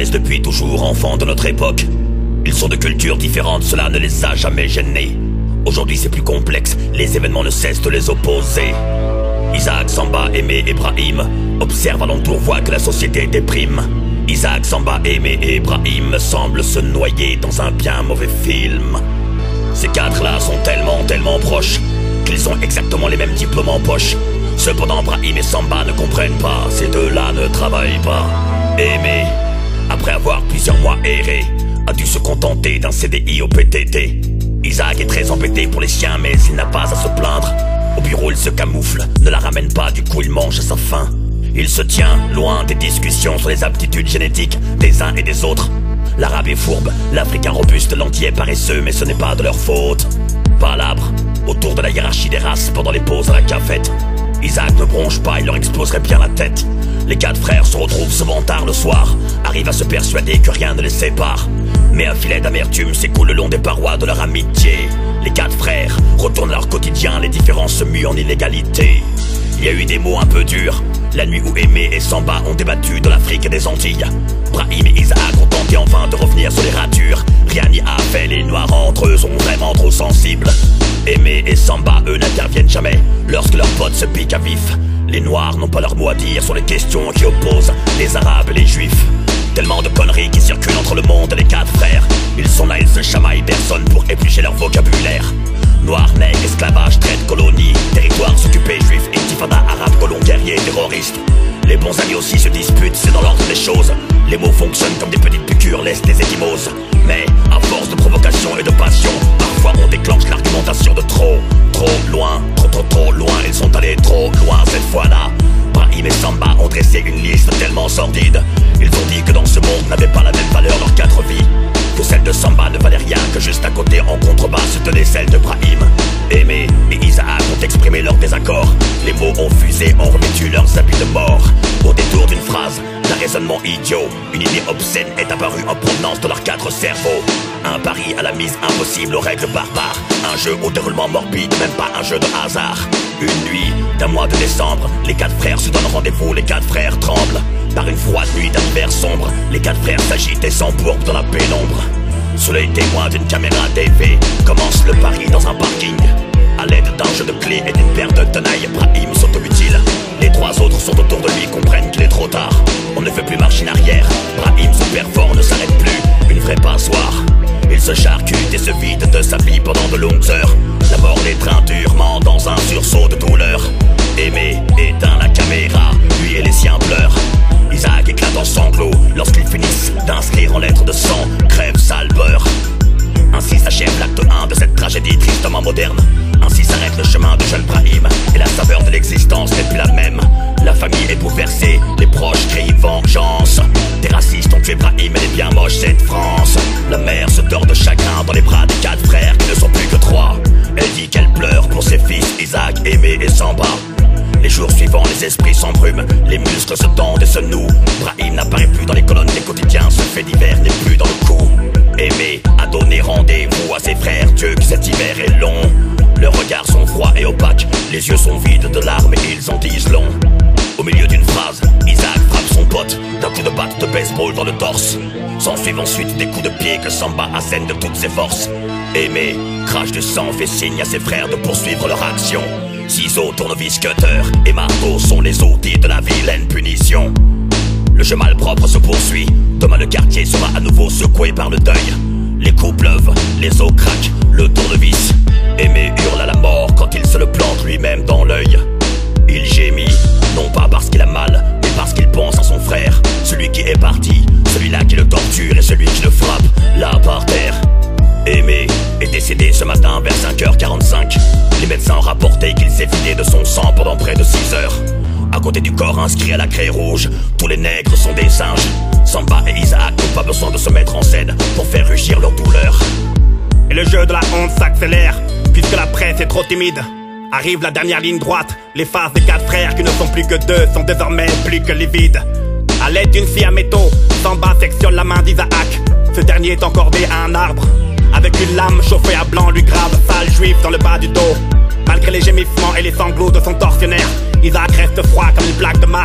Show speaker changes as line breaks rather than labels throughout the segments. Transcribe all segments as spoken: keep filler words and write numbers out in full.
naissent depuis toujours enfants de notre époque. Ils sont de cultures différentes, cela ne les a jamais gênés. Aujourd'hui c'est plus complexe, les événements ne cessent de les opposer. Isaac, Samba, Aimé et Brahim observent alentour, voient que la société déprime. Isaac, Samba, Aimé et Brahim semblent se noyer dans un bien mauvais film. Ces quatre-là sont tellement, tellement proches qu'ils ont exactement les mêmes diplômes en poche. Cependant, Brahim et Samba ne comprennent pas, ces deux-là ne travaillent pas. Aimé, après avoir plusieurs mois erré, a dû se contenter d'un C D I au P T T. Isaac est très embêté pour les chiens, mais il n'a pas à se plaindre. Au bureau, il se camoufle, ne la ramène pas, du coup il mange à sa faim. Il se tient loin des discussions sur les aptitudes génétiques des uns et des autres. L'arabe est fourbe, l'africain robuste, l'antillais paresseux, mais ce n'est pas de leur faute. Palabre autour de la hiérarchie des races pendant les pauses à la cafette. Isaac ne bronche pas, il leur exploserait bien la tête. Les quatre frères se retrouvent souvent tard le soir, arrivent à se persuader que rien ne les sépare. Mais un filet d'amertume s'écoule le long des parois de leur amitié. Les quatre frères retournent à leur quotidien, les différences se muent en illégalité. Il y a eu des mots un peu durs, la nuit où Aimé et Samba ont débattu de l'Afrique et des Antilles. Brahim et Isaac ont tenté enfin de revenir sur les ratures. Rien n'y a fait, les noirs entre eux sont vraiment trop sensibles. Aimé et Samba, eux, n'interviennent jamais lorsque leurs potes se piquent à vif. Les noirs n'ont pas leur mot à dire sur les questions qui opposent les arabes et les juifs. Tellement de conneries qui circulent entre le monde et les quatre frères. Ils sont là, ils se chamaillent, personne pour éplucher leur vocabulaire. Noirs, nègres, esclavage, traite, colonie, territoire s'occuper, juifs, intifada, arabes, colons, guerriers, terroristes. Les bons amis aussi se disputent, c'est dans l'ordre des choses. Les mots fonctionnent comme des petites piqûres, laissent des échymoses. Mais à force de provocation et de passion, parfois on déclenche l'argumentation de trop, trop loin, trop trop trop loin. Ils sont allés trop loin cette fois-là. Brahim et Samba ont dressé une liste tellement sordide. Ils ont dit que dans ce monde n'avait pas la même valeur leurs quatre vies, que celle de Samba ne valait rien, que juste à côté en contrebas se tenait celle de Brahim. Aimé et Isaac ont exprimé leur désaccord. Les mots ont fusé, ont revêtu leurs habits de mort. Au détour d'une phrase, d'un raisonnement idiot, une idée obscène est apparue en provenance de leurs quatre cerveaux. Un pari à la mise impossible aux règles barbares, un jeu au déroulement morbide, même pas un jeu de hasard. Une nuit d'un mois de décembre, les quatre frères se donnent rendez-vous, les quatre frères tremblent. Par une froide nuit d'un hiver sombre, les quatre frères s'agitent et s'embourbent dans la pénombre. Sous les témoins d'une caméra T V, commence le pari dans un parking. À l'aide d'un jeu de clés et d'une paire de tenailles, Brahim s'automutile. Les trois autres sont autour de lui, comprennent qu'il est trop tard. On ne fait plus marche en arrière, Brahim super fort ne s'arrête plus, une vraie passoire. Il se charcute et se vide de sa vie pendant de longues heures. La mort l'étreint durement dans un sursaut de douleur. Aimé éteint la caméra, lui et les siens pleurent. Isaac éclate en sanglots lorsqu'ils finissent d'inscrire en lettres de sang « Crève sale beurre ». Ainsi s'achève l'acte un de cette tragédie tristement moderne. Ainsi s'arrête le chemin du jeune Brahim, et la saveur de l'existence n'est plus la même. La famille est bouleversée, les proches crient vengeance. Des racistes ont tué Brahim, elle est bien moche cette France. La mère se tord de chagrin dans les bras des quatre frères qui ne sont plus que trois. Elle dit qu'elle pleure pour ses fils Isaac, Aimé et Samba. Les jours suivants, les esprits s'embrument, les muscles se tendent et se nouent. Brahim n'apparaît plus dans les colonnes des quotidiens, ce fait divers n'est plus dans le coup. Aimé a donné rendez-vous à ses frères, Dieu que cet hiver est long. Leurs regards sont froids et opaques, les yeux sont vides de larmes et ils en disent long. Au milieu d'une phrase, Isaac frappe son pote d'un coup de batte de baseball dans le torse. S'ensuivent ensuite des coups de pied que Samba assène de toutes ses forces. Aimé crache du sang, fait signe à ses frères de poursuivre leur action. Ciseaux, tournevis, cutter et marteau sont les outils de la vilaine punition. Le jeu malpropre se poursuit, demain le quartier sera à nouveau secoué par le deuil. Les coups pleuvent, les os craquent, le tournevis. Aimé hurle à la mort quand il se le plante lui-même dans l'œil. Il gémit, non pas parce qu'il a mal, mais parce qu'il pense à son frère. Celui qui est parti, celui-là qui le torture et celui qui le frappe, là par terre. Aimé est décédé ce matin vers cinq heures quarante-cinq. Les médecins ont rapporté qu'il s'est vidé de son sang pendant près de six heures. À côté du corps inscrit à la craie rouge, tous les nègres sont des singes. Samba et Isaac n'ont pas besoin de se mettre en scène pour faire rugir leur douleur.
Et le jeu de la honte s'accélère, puisque la presse est trop timide. Arrive la dernière ligne droite, les faces des quatre frères qui ne sont plus que deux sont désormais plus que livides. À l'aide d'une scie à métaux, Samba sectionne la main d'Isaac. Ce dernier est encordé à un arbre. Avec une lame chauffée à blanc lui grave sale juif dans le bas du dos. Malgré les gémissements et les sanglots de son tortionnaire, Isaac reste froid comme une plaque de marbre.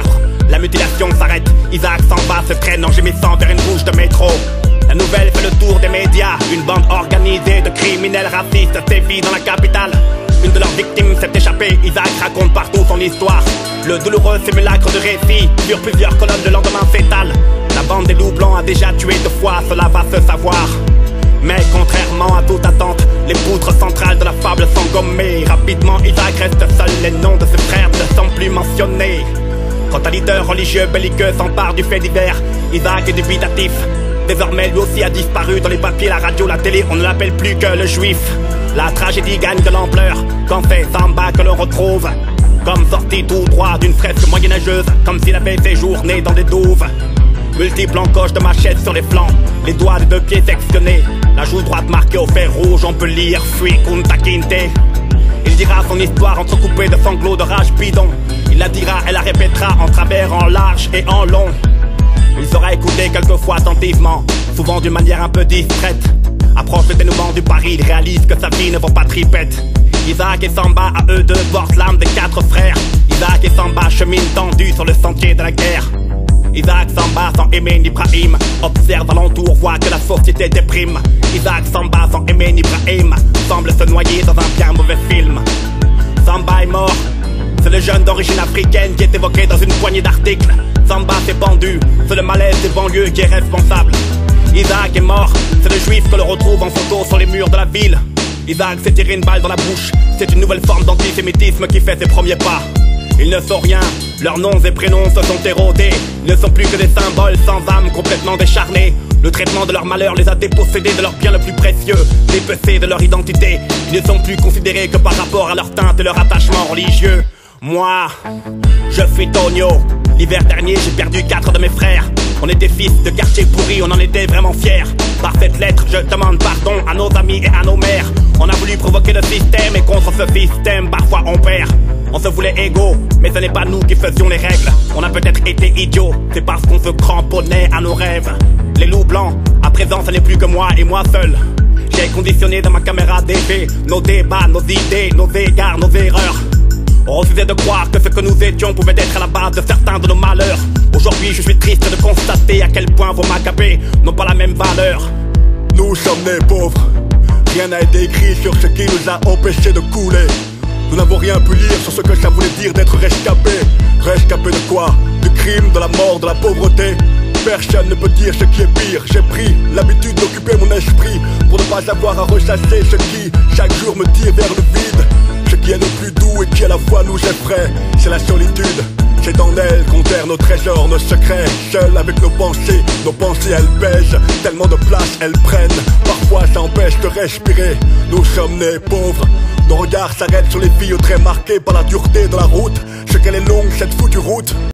La mutilation s'arrête, Isaac Samba se traîne en gémissant vers une bouche de métro. La nouvelle fait le tour des médias, une bande organisée de criminels racistes sévit dans la capitale. Une de leurs victimes s'est échappée, Isaac raconte partout son histoire. Le douloureux simulacre de récit sur plusieurs colonnes le lendemain s'étale. La bande des loups blancs a déjà tué deux fois, cela va se savoir. Mais contrairement à toute attente, les poutres centrales de la fable sont gommées. Rapidement, Isaac reste seul, les noms de ses frères ne sont plus mentionnés. Quand un leader religieux belliqueux s'empare du fait divers, Isaac est dubitatif. Désormais, lui aussi a disparu dans les papiers, la radio, la télé, on ne l'appelle plus que le juif. La tragédie gagne de l'ampleur quand c'est Samba que l'on retrouve. Comme sorti tout droit d'une fresque moyenâgeuse, comme s'il avait séjourné dans des douves. Multiples encoches de machettes sur les flancs, les doigts des deux pieds sectionnés. La joue droite marquée au fer rouge, on peut lire « Fui Kunta Kinte ». Il dira son histoire entrecoupée de sanglots de rage bidon. Il la dira et la répétera en travers, en large et en long. Il sera écouté quelquefois attentivement, souvent d'une manière un peu distraite. Approche le dénouement du pari, il réalise que sa vie ne vaut pas tripette. Isaac et Samba, à eux deux, portent l'âme des quatre frères. Isaac et Samba cheminent tendus sur le sentier de la guerre. Isaac Samba, sans aimer ni Ibrahim, observe alentour, voit que la société déprime. Isaac Samba, sans aimer ni Ibrahim, semble se noyer dans un bien mauvais film. Samba est mort, c'est le jeune d'origine africaine qui est évoqué dans une poignée d'articles. Samba s'est pendu, c'est le malaise des banlieues qui est responsable. Isaac est mort, c'est le juif que l'on retrouve en photo sur les murs de la ville. Isaac s'est tiré une balle dans la bouche, c'est une nouvelle forme d'antisémitisme qui fait ses premiers pas. Ils ne sont rien, leurs noms et prénoms se sont érodés. Ils ne sont plus que des symboles sans âme, complètement décharnés. Le traitement de leur malheur les a dépossédés de leur bien le plus précieux, dépecés de leur identité. Ils ne sont plus considérés que par rapport à leur teinte et leur attachement religieux. Moi, je suis Tonio. L'hiver dernier, j'ai perdu quatre de mes frères. On était fils de quartier pourri, on en était vraiment fiers. Par cette lettre, je demande pardon à nos amis et à nos mères. On a voulu provoquer le système et contre ce système, parfois on perd. On se voulait égaux, mais ce n'est pas nous qui faisions les règles. On a peut-être été idiots, c'est parce qu'on se cramponnait à nos rêves. Les loups blancs, à présent ce n'est plus que moi et moi seul. J'ai conditionné dans ma caméra D V nos débats, nos idées, nos égards, nos erreurs. On refusait de croire que ce que nous étions pouvait être à la base de certains de nos malheurs. Aujourd'hui je suis triste de constater à quel point vos macabées n'ont pas la même valeur.
Nous sommes des pauvres, rien n'a été écrit sur ce qui nous a empêchés de couler. Nous n'avons rien pu lire sur ce que ça voulait dire d'être rescapé. Rescapé de quoi? Du crime, de la mort, de la pauvreté. Personne ne peut dire ce qui est pire. J'ai pris l'habitude d'occuper mon esprit pour ne pas avoir à ressasser ce qui chaque jour me tire vers le vide. Ce qui est le plus doux et qui à la fois nous effraie, c'est la solitude. C'est en elle qu'on terre nos trésors, nos secrets. Seul avec nos pensées, nos pensées elles pèsent. Tellement de place elles prennent, parfois ça empêche de respirer. Nous sommes nés pauvres, nos regards s'arrêtent sur les filles aux traits marqués par la dureté de la route. Ce qu'elle est longue cette foutue route.